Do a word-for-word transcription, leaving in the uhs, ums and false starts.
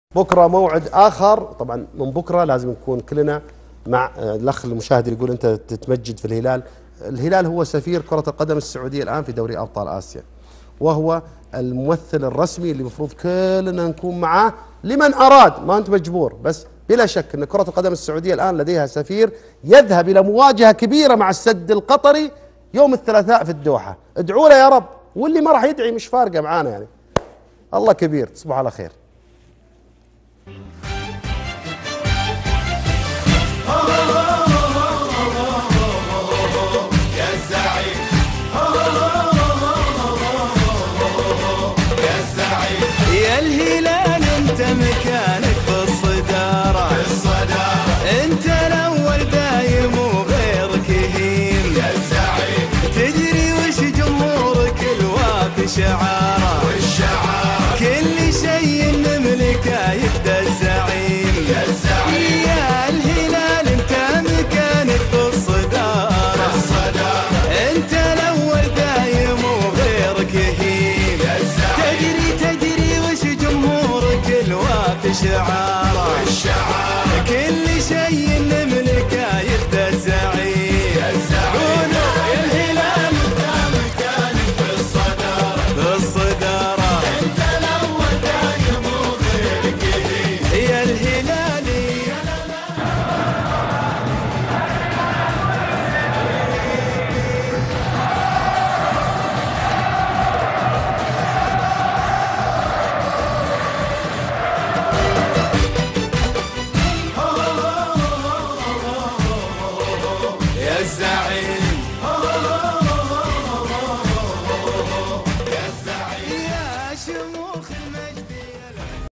بكرة موعد آخر. طبعا من بكرة لازم نكون كلنا مع الأخ المشاهد اللي يقول أنت تتمجد في الهلال. الهلال هو سفير كرة القدم السعودية الآن في دوري أبطال آسيا، وهو الممثل الرسمي اللي المفروض كلنا نكون معاه لمن أراد، ما أنت مجبور، بس بلا شك أن كرة القدم السعودية الآن لديها سفير يذهب إلى مواجهة كبيرة مع السد القطري يوم الثلاثاء في الدوحة. ادعوا له يا رب، واللي ما راح يدعي مش فارقة معانا يعني. الله كبير. تصبحوا على خير. يا الهلال انت مكانك بالصدارة، انت الاول دايم وغيرك يهين، يا الزعيم تدري وش جمهورك الوافي شعاره، كل شيء نملكه يفدى الزعيم، يا الزعيم يا الهلال انت مكانك بالصدارة، انت الاول دايم وغيرك يهين، يا الزعيم تدري تدري وش جمهورك الوافي شعاره.